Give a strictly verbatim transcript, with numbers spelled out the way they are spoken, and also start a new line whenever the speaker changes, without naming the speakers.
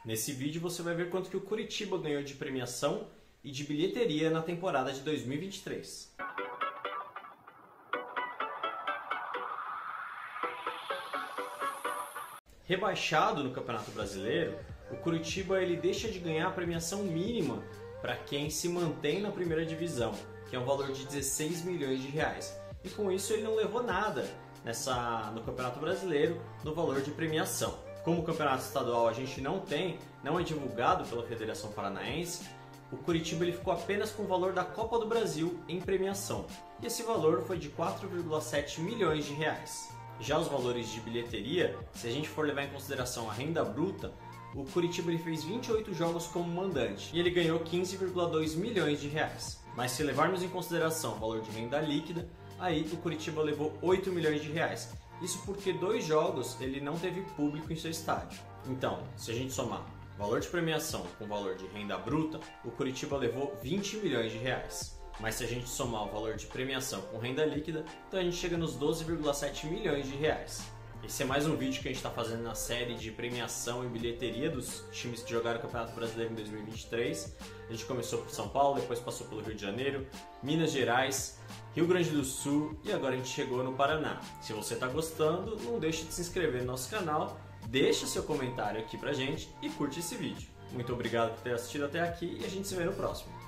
Nesse vídeo você vai ver quanto que o Coritiba ganhou de premiação e de bilheteria na temporada de dois mil e vinte e três. Rebaixado no Campeonato Brasileiro, o Coritiba ele deixa de ganhar a premiação mínima para quem se mantém na primeira divisão, que é um valor de dezesseis milhões de reais. E com isso ele não levou nada nessa, no Campeonato Brasileiro no valor de premiação. Como o Campeonato Estadual a gente não tem, não é divulgado pela Federação Paranaense, o Coritiba ele ficou apenas com o valor da Copa do Brasil em premiação. E esse valor foi de quatro vírgula sete milhões de reais. Já os valores de bilheteria, se a gente for levar em consideração a renda bruta, o Coritiba ele fez vinte e oito jogos como mandante e ele ganhou quinze vírgula dois milhões de reais. Mas se levarmos em consideração o valor de renda líquida, aí o Coritiba levou oito milhões de reais. Isso porque dois jogos ele não teve público em seu estádio. Então, se a gente somar valor de premiação com valor de renda bruta, o Coritiba levou vinte milhões de reais. Mas se a gente somar o valor de premiação com renda líquida, então a gente chega nos doze vírgula sete milhões de reais. Esse é mais um vídeo que a gente está fazendo na série de premiação e bilheteria dos times que jogaram o Campeonato Brasileiro em dois mil e vinte e três. A gente começou por São Paulo, depois passou pelo Rio de Janeiro, Minas Gerais, Rio Grande do Sul e agora a gente chegou no Paraná. Se você está gostando, não deixe de se inscrever no nosso canal, deixa seu comentário aqui pra gente e curte esse vídeo. Muito obrigado por ter assistido até aqui e a gente se vê no próximo.